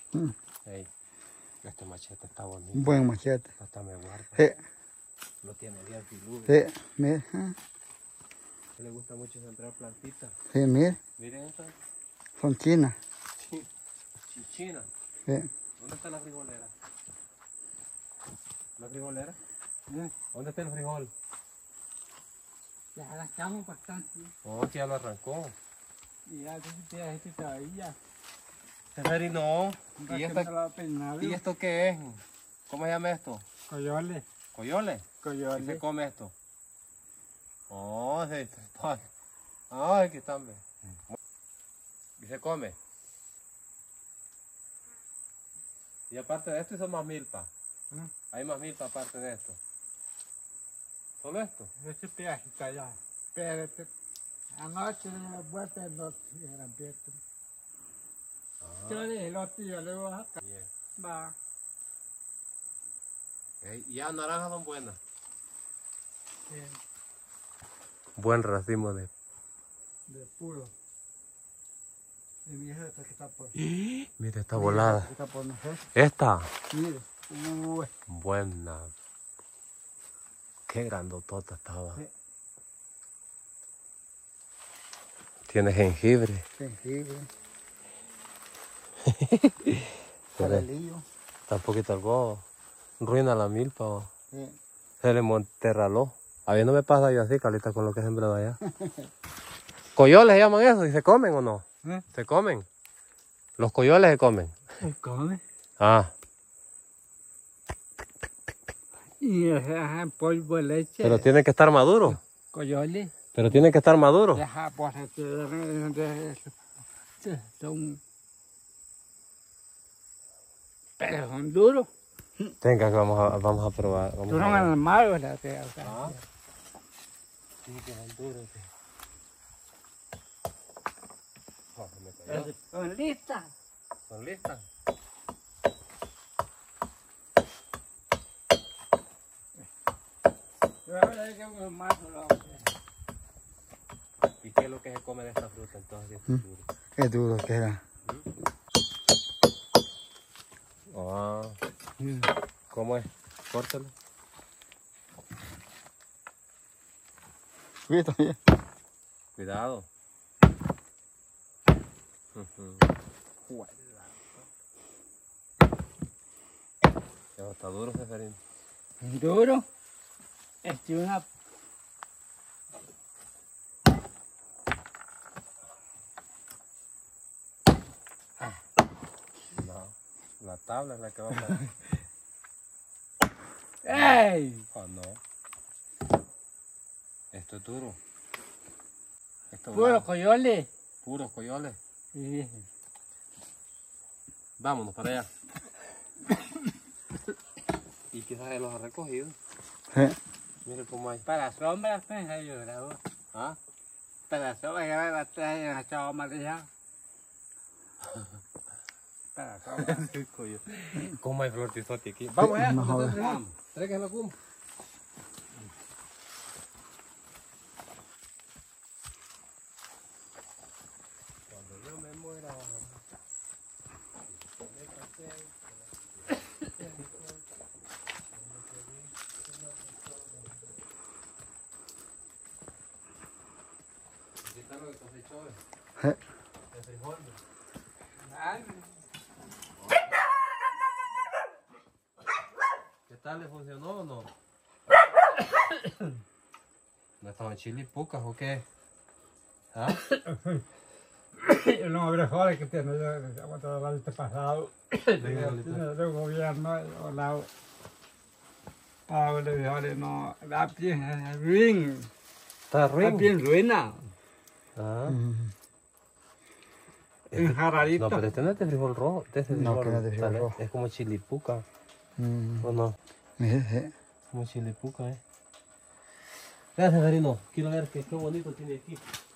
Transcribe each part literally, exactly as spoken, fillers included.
Mm. Hey, este machete está bonito. Un buen machete. Hasta me guarda. Sí. Lo tiene bien filudo. Sí, mire. Le gusta mucho sembrar plantitas. Sí, mire. Miren estas. Son chinas. Chichina. Sí. ¿Dónde está la frijolera? ¿La frijolera? ¿Sí? ¿Dónde está el frijol? Ya arrancamos bastante. Oh, que ya lo arrancó. Y ya te este todavía. Severino. ¿Y, esta, esta... ¿Y esto qué es? ¿Cómo se llama esto? Coyole. ¿Coyole? Coyole. ¿Y se come esto? Oh, se está. Ay, aquí están. ¿Y se come? Y aparte de esto, son más milpa. ¿Mm? Hay más milpa aparte de esto. ¿Solo esto? Este pedacito allá. Espérate. Anoche de la vuelta del otro era abierto. Ah. Yo le dije el otro y yo le voy a sacar. Yeah. Va. Okay. Y las naranjas son buenas. Sí. Buen racimo de... De puro. Y mi hija esta que está por... Mira, está volada. Está por nosotros. Esta. Mire. Uy. Buena. Qué grandotota estaba. Sí. Tiene jengibre. Jengibre. Farelillo. Está un poquito algo ruina la milpa. ¿O? Sí. Se le monterraló. A mí no me pasa yo así, Carlita, con lo que he sembrado allá. ¿Coyoles se llaman eso? ¿Y se comen o no? ¿Eh? ¿Se comen? ¿Los coyoles se comen? Se come. Ah. Y ajá, polvo de leche. Pero tiene que estar maduro. Coyole. Pero tiene que estar maduro. Deja, pues, son... Pero son duros. Venga, vamos a, vamos a probar. Vamos Duros a en ver. el mar, ¿verdad? Ah. Sí, que son duros. Oh, se me cayó. Son listas. ¿Son listas? ¿Y qué es lo que se come de esta fruta entonces? ¿Mm? Es duro. Qué duro que era. Ah. ¿Cómo es? Córtalo. Cuidado también. Cuidado. Uh-huh. Ya está duro, Seferín. Duro. Este una... No, la tabla es la que va a... ¡Ey! Oh, no. Esto es duro. Esto es Puro bravo. coyole. Puros coyoles. Sí. Vámonos para allá. Y quizás él los ha recogido. Sí. Mire cómo hay. Para sombras, pues, yo grabo. ¿Ah? Para sombras, ya me va a traer en la chava amarilla. Para sombras. ¿Cómo hay flor tizote aquí? Vamos allá. No jodas. Vamos. Tráigalo, cum. Cuando yo me muera. ¿Qué tal lo que cosechó? Sí. El frijol. ¿Qué tal? ¿Le funcionó o no? ¿No estaban chilipucas o qué? ¿Ah? Los frijoles que tiene yo, aguantado el año pasado, del gobierno, o la pago de frijoles, no, la piel ruin, ¿Está la piel ruina, Ah. en jaradito. No, pero este no es de frijol rojo. Este es de No, frijol, que no es de frijol tal, rojo. Es como chilipuca. Mm. ¿O no? Mire, sí. Como chilipuca, ¿eh? Gracias, Severino. Quiero ver qué, qué bonito tiene aquí.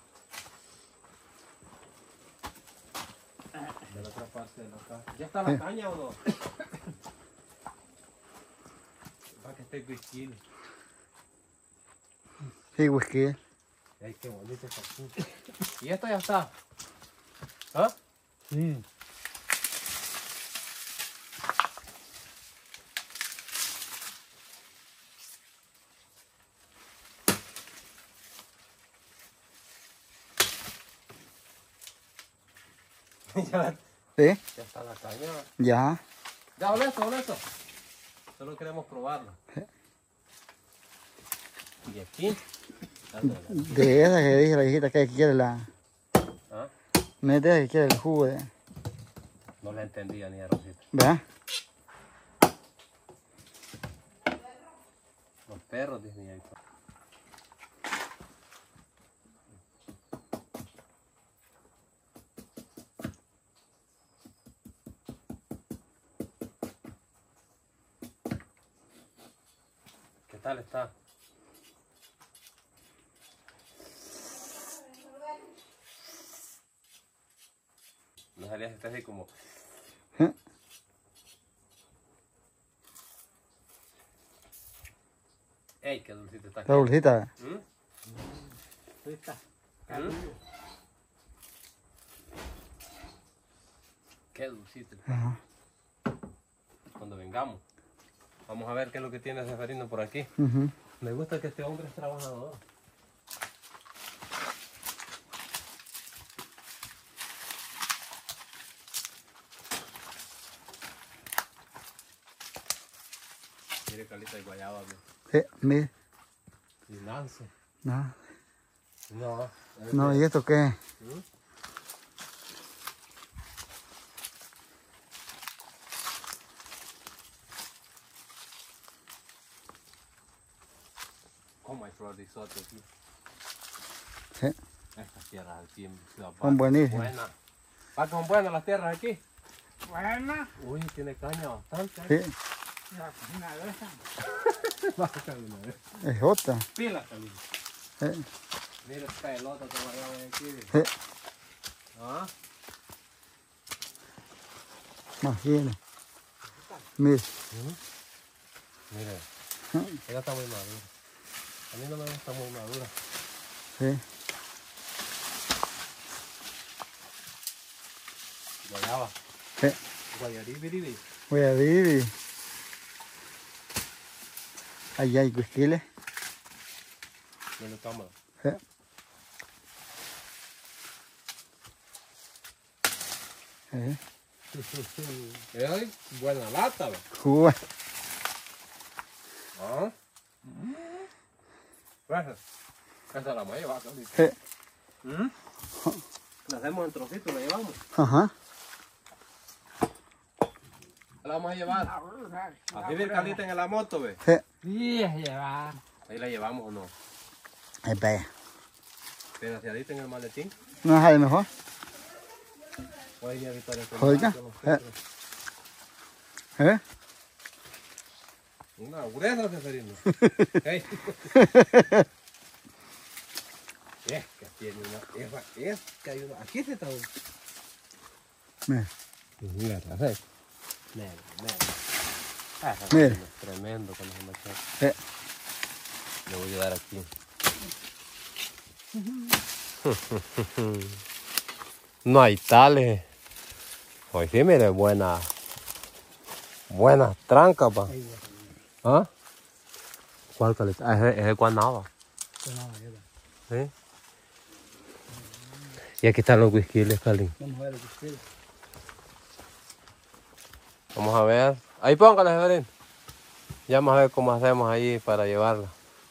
De la otra parte de la caña. ¿Ya está la Sí. caña o no? Para que esté whisky. Sí, whisky. Ay, qué bonito está aquí. ¿Y esto ya está? ¿Ah? Sí. ya, ¿Sí? ya está la caña. Ya. Ya, ole esto, ole esto. Solo queremos probarlo. Y aquí. De esa que dije la hijita que quiere la... ¿Ah? No es de esa que quiere el jugo de... No la entendía ni a Rosita. ¿Verdad? Los perros, dice mi ahí. ¿Qué tal está? No salías está así como... ¿Eh? ¡Ey, qué dulcito está! La dulcita. ¿Mm? Está. ¿Mm? ¡Qué dulcito! Ajá. Cuando vengamos. Vamos a ver qué es lo que tiene Seferino por aquí. Uh-huh. Me gusta que este hombre es trabajador. Mire calita de guayaba, ¿no? Sí, mire. Y lance. No. No. No, ¿y esto qué? ¿Mm? ¿Cómo hay flor de isote aquí? Sí. Estas tierras aquí en Ciudad Son Valles, buenísimas. buenas. ¿Ah, son buenas las tierras aquí? Buena. Uy, tiene caña bastante. Sí, La cocina de esa. Vamos a echarle una vez. es otra. Pilas, Camilo. Sí. Mira el pelota que guayaba de aquí. Sí. ¿Ah? Imagínate. Mire. Mire, ella está muy madura. A mí no me gusta muy madura. Sí. Guayaba. Sí. Guayaribiribi. Voy a vivir. Allá hay cuisquiles. Bueno, cámara. Sí. Sí. Eh, buena lata, ¿ve? Jugo. ¿Ah? Gracias. Esa la vamos a llevar, Camilo. Sí. ¿Mm? La hacemos en trocitos, la llevamos. Ajá. La vamos a llevar. Así bien calita en la moto, ve. Sí. Sí, es llevar. Ahí la llevamos o no. Ahí para allá. Pedaciadita en el maletín. ¿No es ahí mejor? O ahí viene Victoria. Oiga, eh. ¿Eh? Una gruesa, Seferino. Hey. Es que tiene una... Es, es que hay una... Aquí se está... Mira. Mira, la red. Mira, mira. Ah, Mira. es tremendo con ese machete. Sí. Le voy a dar aquí. No hay tales. Hoy sí, mire, buena. Buenas trancas, pa. ¿Ah? ¿Cuál caleta? Ah, es, es de Guanaba. ¿Sí? Y aquí están los whiskyles, Cali. Vamos a ver el cuisquile. Vamos a ver. Ahí póngale, Severín. Ya vamos a ver cómo hacemos ahí para llevarla.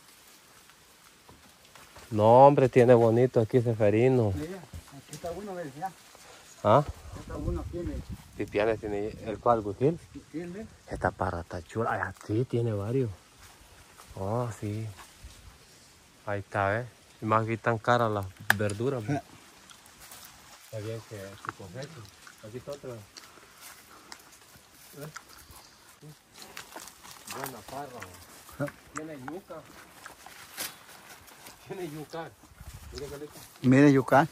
No, hombre, tiene bonito aquí Seferino. Mira, aquí está bueno, ¿ves? Ya. ¿Ah? Aquí está bueno, tiene Pipianes tiene el cual, whisky. cuisquile. Esta parra está chula. Ah, sí, tiene varios. Oh, sí. Ahí está, ¿eh? Y más aquí están caras las verduras. ¿no? Está bien que se cosechen. Aquí está otra. ¿Ves? Sí. Buena parra. ¿no? Tiene yuca. Tiene yuca. Mira qué rico. Mire, yucal.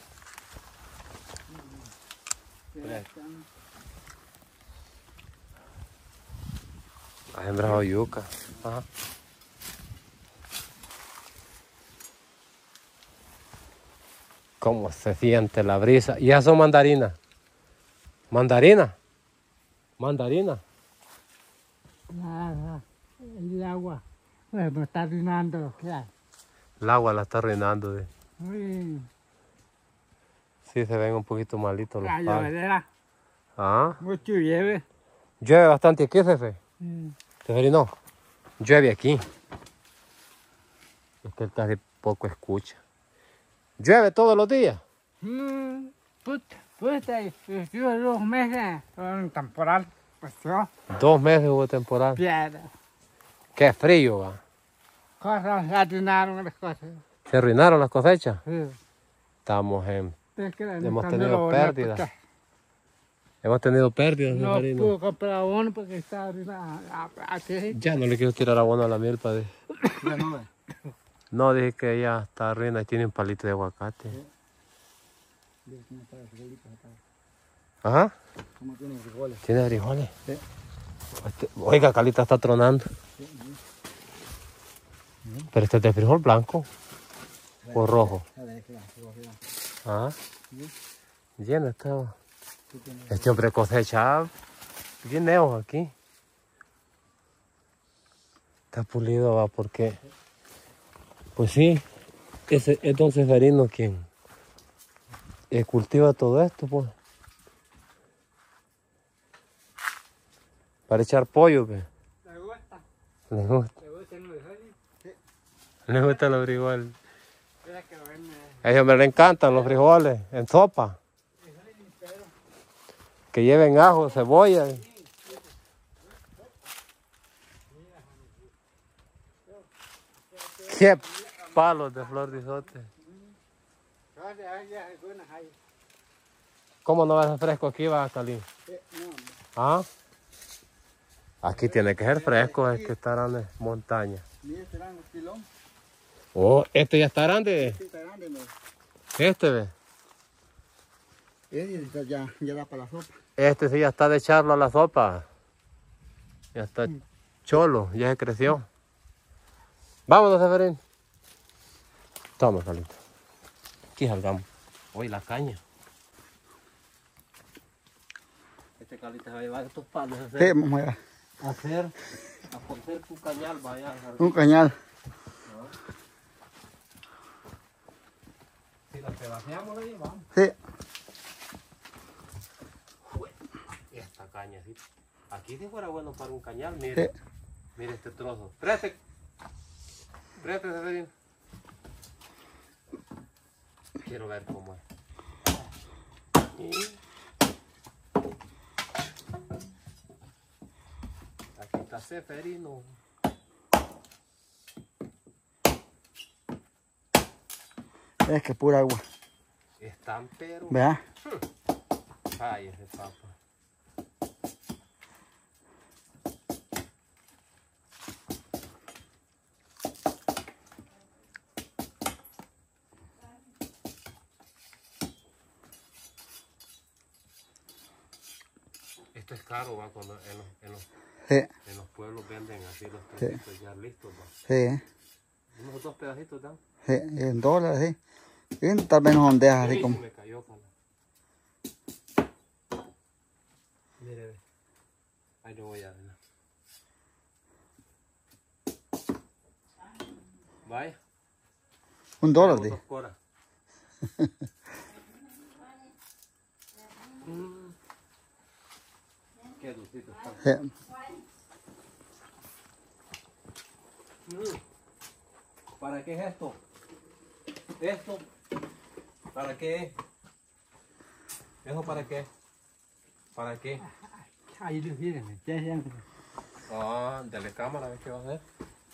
Mira. Ha sembrado yuca. Ajá. Cómo se siente la brisa. Y esas son mandarinas. ¿Mandarina? ¿Mandarina? Nada, el agua. Pues me está arruinando, claro. El agua la está arruinando. De... Uy, Sí, se ven un poquito malitos los La palos. llovedera. Ah, Mucho llueve. llueve bastante aquí, jefe. Mm. Seferino, llueve aquí. Es que él casi poco escucha. ¿Llueve todos los días? Mm, puta, puta, estuve dos meses en temporal, pues yo, Dos meses hubo temporal. piedra, Qué frío, va. cosas, atinaron las cosas. Se arruinaron las cosechas. Sí. Estamos en... Es que Hemos cuando tenido lo volví a pérdidas. cortar, Hemos tenido pérdidas, no Seferino. pude comprar uno porque estaba arruinado. Aquí, Ya no le quiero tirar abono a la milpa. De... ya no ve. No, dije que ya está arruinada y tiene un palito de aguacate. Ajá. ¿Cómo tiene frijoles? ¿Tiene frijoles? Sí. Este- Oiga, Calita está tronando. Pero este es de frijol blanco o rojo. Ah, lleno está. Este hombre cosecha guineos aquí. Está pulido, va, porque... Pues sí, ese es don Seferino quien eh, cultiva todo esto, pues. Para echar pollo, pues. ¿Le gusta? Le gusta, ¿Le gusta el frijoles? le gustan los frijoles. Mira que lo vende. A ese hombre le encantan los frijoles en sopa. Que lleven ajo, cebolla. ¡Qué palos de flor de isote! ¿Cómo no va a ser fresco aquí, va a salir? ¿Ah? Aquí tiene que ser fresco, es que está grande montaña. Oh, este ya está grande. Este, ve. Este ya, ya da para la sopa. Este sí ya está de echarlo a la sopa. Ya está cholo, ya se creció. Vámonos, Seferín. Toma, Calita. Aquí salgamos. Hoy la caña. Este Calita va a llevar estos palos a Sí, hacer, vamos allá. a hacer, a poner tu cañal, vaya. Un cañal. Si la pedaceamos, la llevamos. Sí. Esta caña, sí. Aquí sí fuera bueno para un cañal, mire. Sí. Mire este trozo. Preste. Preste, Seferín. Quiero ver cómo es. Y... Aquí está Seferino. Es que pura agua. Están pero... ¿Verdad? Ay, ese papa. Esto es caro, va, cuando en los, en los, Sí. en los pueblos venden así los Sí. trocitos ya listos, va. Sí. Unos dos pedacitos, ¿no? Sí. En dólares, sí. Y tal vez nos ondeas así Uy, como. se me cayó, cala. Mire, ve. Ahí no voy a ver. Vaya. Un dólar, Dos tío. coras. Mm. Qué dulcito está. Sí. Mm. ¿Para qué es esto? ¿Esto? ¿Para qué? ¿Eso para qué? ¿Para qué? Ahí lo tienen, ya ya. Ah, dale cámara, a ver qué va a hacer.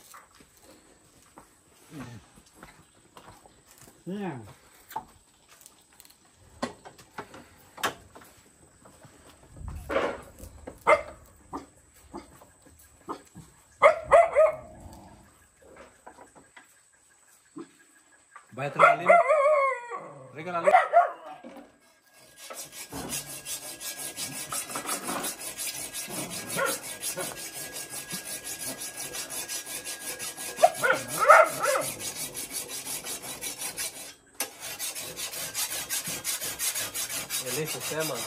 Mira. Vaya a traer la lima. Rica la lima. Y listo, se llama.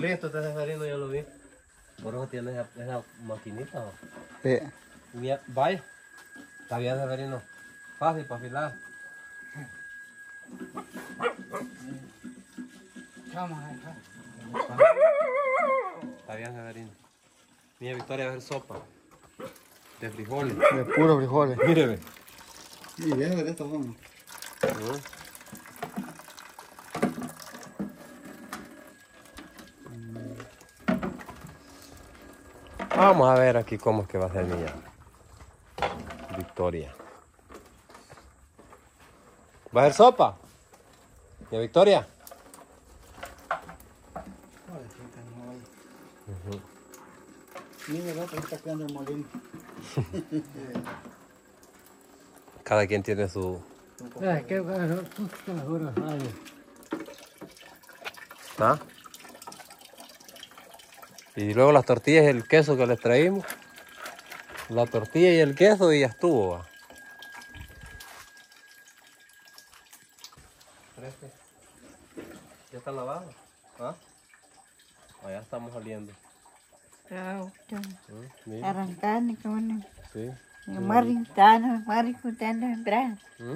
listo, este Severino yo lo vi. Por eso tiene esa, esa maquinita. ¿No? Sí. Mira, vaya. Está bien, Severino. Fácil para afilar. Vamos a dejar. Está bien, Severino. Mira, Victoria, va a hacer sopa. De frijoles. De puros frijoles. Míreme. Y déjame de estos son. Vamos a ver aquí cómo es que va a ser niña Victoria. ¿Va a hacer sopa? ¿Ya Victoria? Mira, el otro está quedando el molino. Cada quien tiene su... Es que justo las horas hay. ¿Ah? Y luego las tortillas y el queso que les traímos. La tortilla y el queso y ya estuvo. ¿Va? ¿Ya están lavados? ¿Ah? Allá estamos oliendo. ¿Mm? Mira. Arrancando, qué bueno. Sí. Marritano, marritano, entrar. ¿Mm?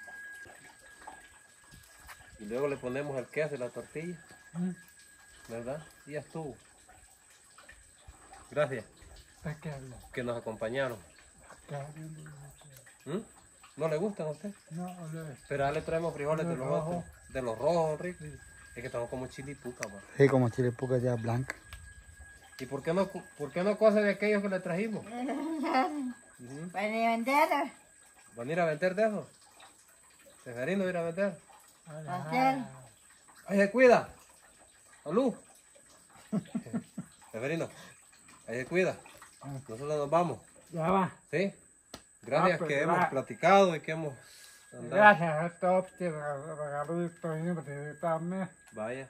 Y luego le ponemos el queso y la tortilla. ¿Verdad? Y ya estuvo. Gracias que nos acompañaron. ¿Mm? ¿No le gustan a usted? No, no. Pero ahora le traemos frijoles de De los rojo. otros. De los rojos, Rick. Es que estamos como chilipuca, pa. Sí, como chile puca ya blanca. ¿Y por qué no, cu- por qué no cose de aquellos que le trajimos? Ujú. Para levantar, ¿Van a ir a vender de eso? ¿Severino va a ir a vender? hacer. ¡Ahí se cuida! ¡Salud! Severino, ahí se cuida. Nosotros nos vamos. Ya va. ¿Sí? Gracias Ah, pues, que hemos va. platicado y que hemos andado. Gracias a todos que regaló esto y también. Vaya.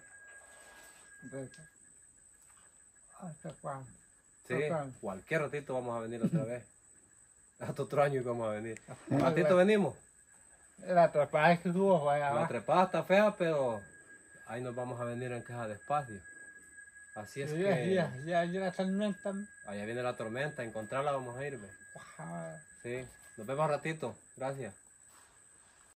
¿Hasta cuándo? Sí, Total. cualquier ratito vamos a venir otra vez. Hasta otro año que vamos a venir. Un ratito venimos. La atrapada es que tuvo, vaya, La va. trepada está fea, pero ahí nos vamos a venir en caja despacio. Así es Sí, que ya, ya, ya la tormenta. allá viene la tormenta, a encontrarla vamos a ir. ¿ve? Ah, Sí, nos vemos ratito. Gracias.